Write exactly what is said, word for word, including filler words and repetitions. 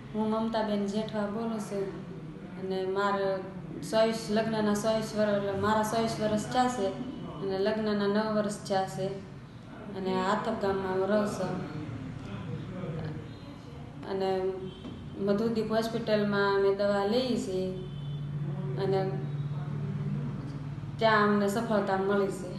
હું મમતાબેન જેઠવા બોલું છું અને મારે ચોવીસ લગ્નના ચોવીસ વર્ષ એટલે મારા ચોવીસ વર્ષ થયા અને લગ્નના નવ વર્ષ થયા છે અને આતપ ગામમાં રહું છું અને મધુદીપ હોસ્પિટલમાં અમે દવા લઈએ છીએ અને ત્યાં અમને સફળતા મળી છે.